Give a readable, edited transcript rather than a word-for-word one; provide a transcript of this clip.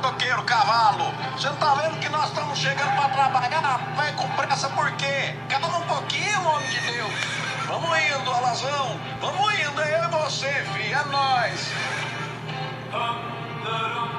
motoqueiro, cavalo. Você não tá vendo que nós estamos chegando pra trabalhar? Vai com pressa por quê? Calma um pouquinho, homem de Deus. Vamos indo, Alazão. Vamos indo, é eu e você, filho. É nóis.